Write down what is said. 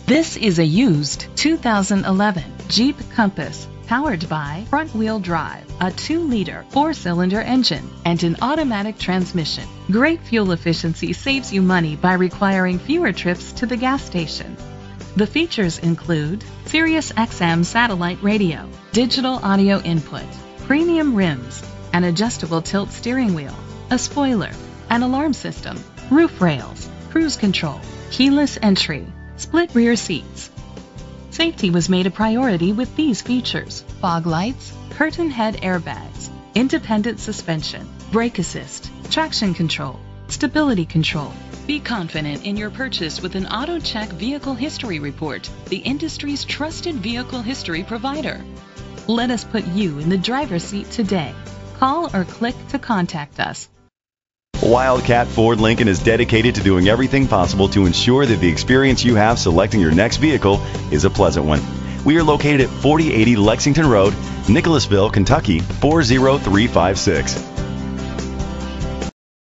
This is a used 2011 Jeep Compass, powered by front-wheel drive, a 2-liter 4-cylinder engine, and an automatic transmission. Great fuel efficiency saves you money by requiring fewer trips to the gas station. The features include Sirius XM satellite radio, digital audio input, premium rims, an adjustable tilt steering wheel, a spoiler, an alarm system, roof rails, cruise control, keyless entry, split rear seats. Safety was made a priority with these features: fog lights, curtain head airbags, independent suspension, brake assist, traction control, stability control. Be confident in your purchase with an AutoCheck Vehicle History Report, the industry's trusted vehicle history provider. Let us put you in the driver's seat today. Call or click to contact us. Wildcat Ford Lincoln is dedicated to doing everything possible to ensure that the experience you have selecting your next vehicle is a pleasant one. We are located at 4080 Lexington Road, Nicholasville, Kentucky 40356.